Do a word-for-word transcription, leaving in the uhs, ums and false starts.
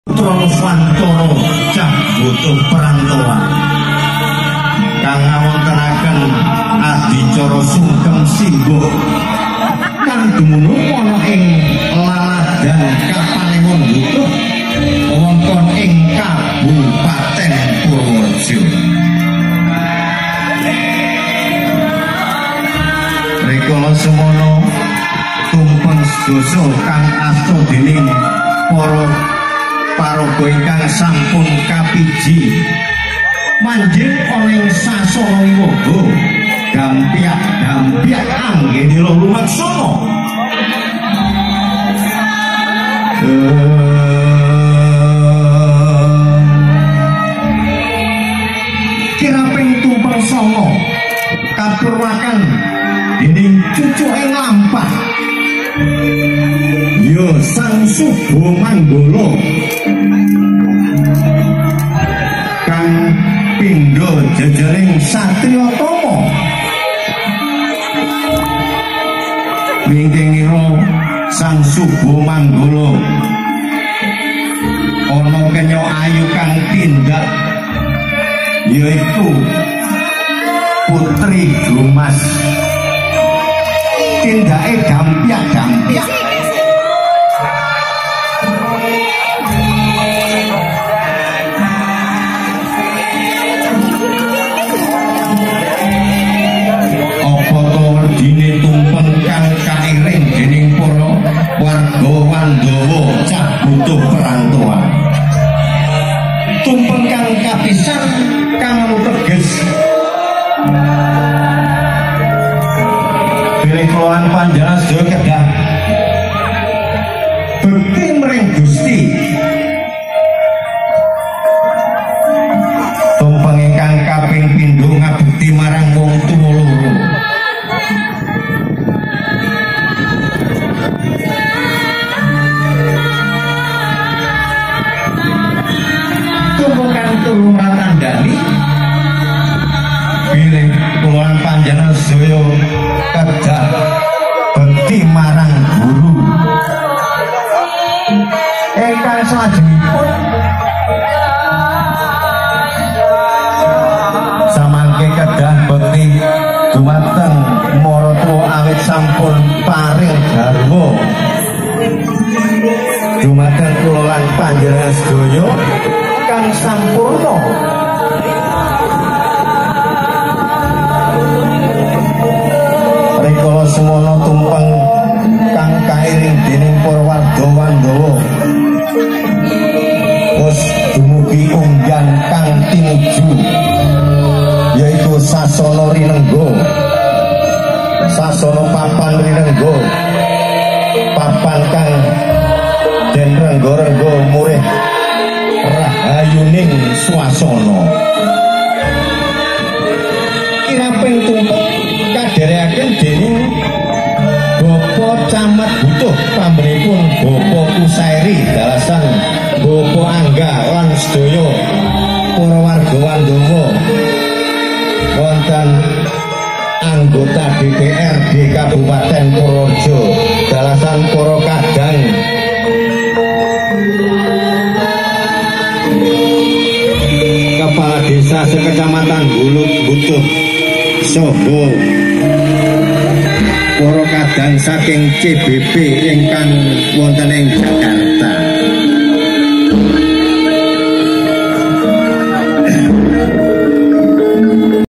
Putra Swantara cah butuh perantauan kang ngawontenaken adicara sugeng simbah kang dumunung ana ing laladan Kapanewon butuh wonten ing Kabupaten Purworejo. Rikala semono tumpeng sedasa kang asta dening para paraga ingkang sampun kapiji manjing ana ing sasana wiwaga gampyak-gampyak anggenira lumaksana kiraping tumpeng sanga katurwakan dening cucuke lampah ya Sang Suba Manggala kang pindha jejering satriya tama mingkingira Sang Suba Manggala ana kenya ayu kang tindak yaiku Putri Dumas tindake gampyak-gampyak dene tumpeng kang kairing dening para warga Wandawa cah butuh perantauan tumpeng kang kapisan kang teges bilih kelolaan panjenengan sedaya kedah bekti mring Gusti tumpeng ingkang kaping pindho ngabekti marang wong tuwa loro tulung ratandani bilih kula panjenengan sedaya kedah bekti marang guru ingkang salajengipun samangke kedah bekti dumateng maratuwa awit sampun paring garwa dumateng kula lan panjenengan sedaya kang sampurna rikala semono tumpeng kang kairing dening para warga Wandawa wis dumugi unggan kang tinuju yaitu sasana Rinengga sasana papan Rinengga papan kang den rengga-rengga murih rahayuning swasana kiraping tumpeng kadhereaken dening Bapak Camat Butuh pambrenipun Bapak Kusairi dalasan Bapak Angga lan sedaya para warga Wandawa wonten anggota D P R D Kabupaten Purworejo dalasan para kadang Kepala Desa Sekecamatan Bulut Butuh Soho para kadang saking C B P ingkang wonten ing Jakarta